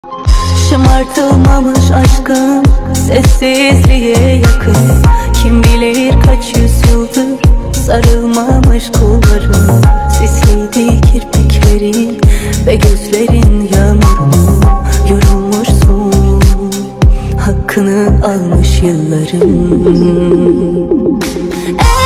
Şımartılmamış aşkın sessizliğe yakın. Kim bilir kaç yüzyıldır sarılmamış kolların. Sisliydi kirpiklerin ve gözlerin yağmurlu. Yorulmuşsun, hakkını almış yılların.